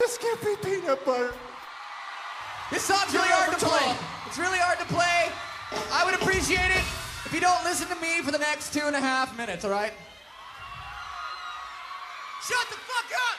Skippy peanut butter. This song's really hard to play. It's really hard to play. I would appreciate it if you don't listen to me for the next 2.5 minutes, all right? Shut the fuck up!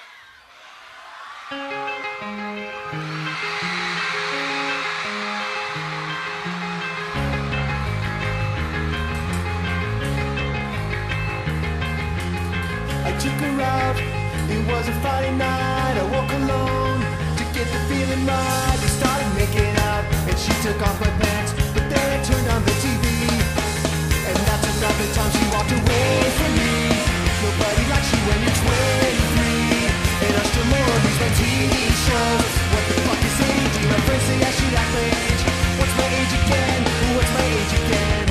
I took her out, it was a Friday night. I woke alone to get the feeling right. We started making out, and she took off my pants, but then I turned on the TV, and that's about the time she walked away from me. Nobody likes you when you're 23, and I still more of these my TV shows. What the fuck is age? My friends say I should act my age. What's my age again? What's my age again?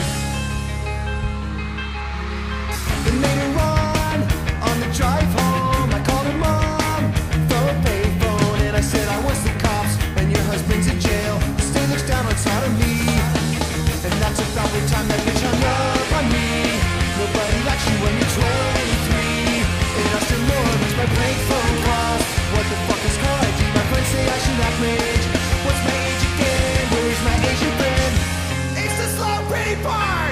Then later on the drive home, I called her mom from a payphone, and I said I was the cops, and your husband's in jail. Still looks down on sodomy, and that's about the time that bitch hung up on me. Nobody likes you when you're 23, and I still more miss my prank phone calls. What the fuck is called ID? My friends say I should act my age. What's my age again? Where's my Asian friend? It's the slow pretty part!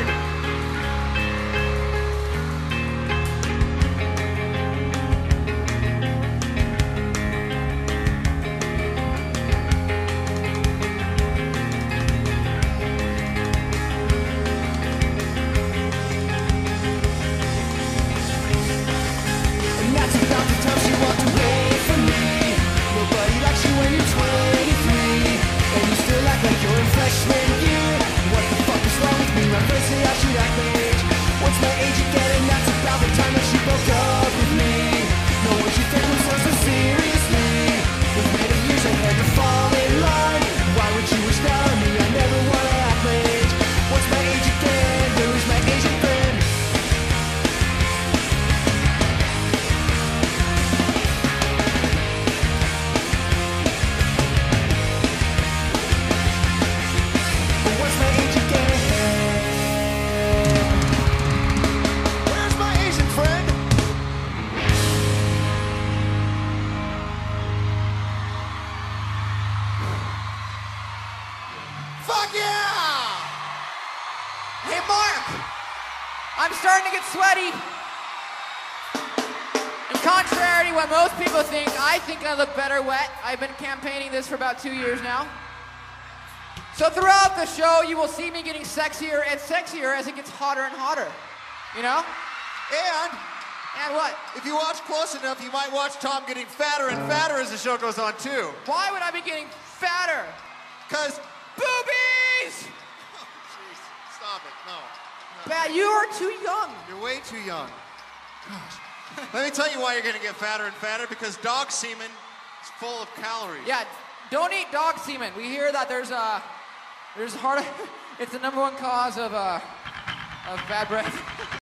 Freshman year, what the fuck is wrong with me? My friends say I should act my age. What's my age again? And that's about the time that she broke up with me. No one should take themselves so seriously. With many years I had to fall in line. Why would you wish that on me? I never wanna act my age. What's my age again? Where is my Asian friend? What's my age again? Where's my Asian friend? Fuck yeah! Hey, Mark! I'm starting to get sweaty. And contrary to what most people think, I think I look better wet. I've been campaigning this for about 2 years now. So throughout the show, you will see me getting sexier and sexier as it gets hotter and hotter. You know? And what? If you watch close enough, you might watch Tom getting fatter and fatter as the show goes on, too. Why would I be getting fatter? Because... Boobies! Oh, jeez. Stop it. No. Pat, you are too young. You're way too young. Gosh. Let me tell you why you're going to get fatter and fatter, because dog semen is full of calories. Yeah, don't eat dog semen. We hear that there's heart. It's the #1 cause of bad breath.